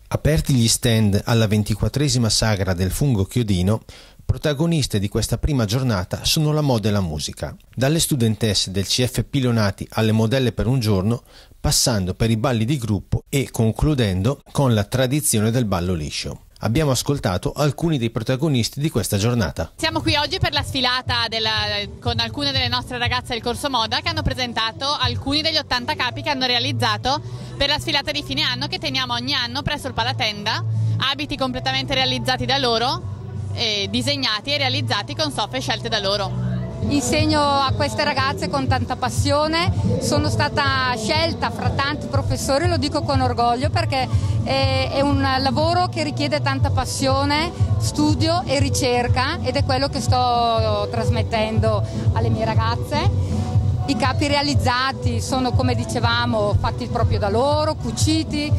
Aperti gli stand alla 24esima sagra del fungo chiodino, protagoniste di questa prima giornata sono la moda e la musica. Dalle studentesse del CF Pilonati alle modelle per un giorno, passando per i balli di gruppo e concludendo con la tradizione del ballo liscio. Abbiamo ascoltato alcuni dei protagonisti di questa giornata. Siamo qui oggi per la sfilata con alcune delle nostre ragazze del corso moda che hanno presentato alcuni degli 80 capi che hanno realizzato per la sfilata di fine anno che teniamo ogni anno presso il Palatenda, abiti completamente realizzati da loro, disegnati e realizzati con stoffe scelte da loro. Insegno a queste ragazze con tanta passione, sono stata scelta fra tanti professori, lo dico con orgoglio perché è un lavoro che richiede tanta passione, studio e ricerca ed è quello che sto trasmettendo alle mie ragazze. I capi realizzati sono, come dicevamo, fatti proprio da loro, cuciti,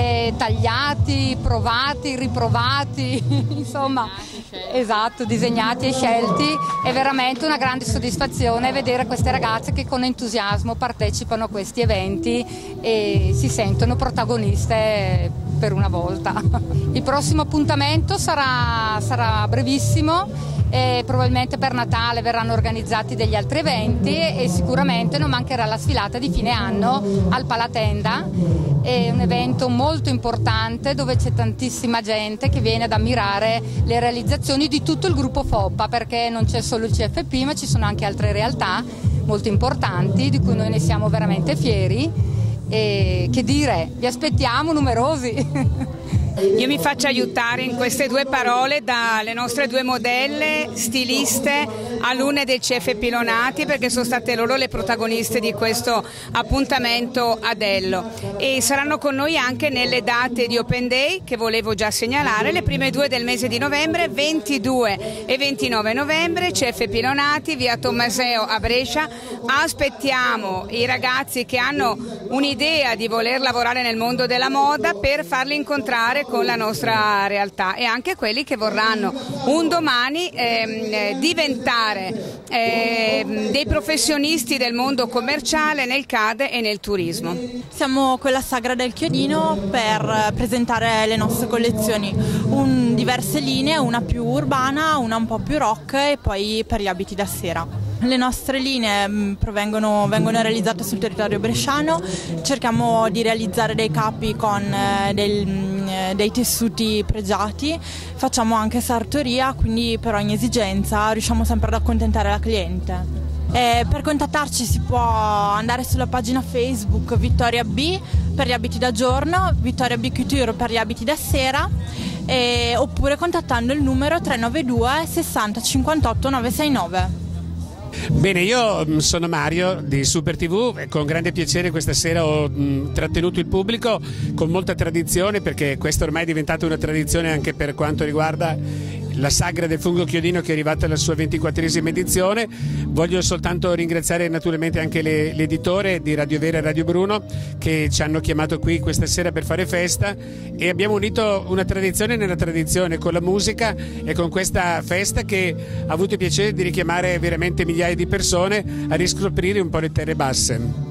tagliati, provati, riprovati, insomma, esatto, disegnati e scelti. È veramente una grande soddisfazione vedere queste ragazze che con entusiasmo partecipano a questi eventi e si sentono protagoniste per una volta. Il prossimo appuntamento sarà brevissimo. Probabilmente per Natale verranno organizzati degli altri eventi e sicuramente non mancherà la sfilata di fine anno al Palatenda. È un evento molto importante dove c'è tantissima gente che viene ad ammirare le realizzazioni di tutto il gruppo FOPPA, perché non c'è solo il CFP ma ci sono anche altre realtà molto importanti di cui noi ne siamo veramente fieri e che dire, vi aspettiamo numerosi. Io mi faccio aiutare in queste due parole dalle nostre due modelle stiliste, alunne del CF Pilonati, perché sono state loro le protagoniste di questo appuntamento a Dello e saranno con noi anche nelle date di Open Day che volevo già segnalare, le prime due del mese di novembre, 22 e 29 novembre, CF Pilonati, via Tommaseo a Brescia. Aspettiamo i ragazzi che hanno un'idea di voler lavorare nel mondo della moda per farli incontrare con la nostra realtà e anche quelli che vorranno un domani diventare dei professionisti del mondo commerciale nel CAD e nel turismo. Siamo con la Sagra del Chiodino per presentare le nostre collezioni, diverse linee, una più urbana, una un po' più rock e poi per gli abiti da sera. Le nostre linee vengono realizzate sul territorio bresciano, cerchiamo di realizzare dei capi con dei tessuti pregiati, facciamo anche sartoria, quindi per ogni esigenza riusciamo sempre ad accontentare la cliente. Per contattarci si può andare sulla pagina Facebook Vittoria B per gli abiti da giorno, Vittoria B Couture per gli abiti da sera, oppure contattando il numero 392 60 58 969. Bene, io sono Mario di Super TV e con grande piacere questa sera ho trattenuto il pubblico con molta tradizione, perché questa ormai è diventata una tradizione anche per quanto riguarda la sagra del fungo chiodino che è arrivata alla sua 24esima edizione. Voglio soltanto ringraziare naturalmente anche l'editore di Radio Vera e Radio Bruno che ci hanno chiamato qui questa sera per fare festa e abbiamo unito una tradizione nella tradizione con la musica e con questa festa che ha avuto il piacere di richiamare veramente migliaia di persone a riscoprire un po' le terre basse.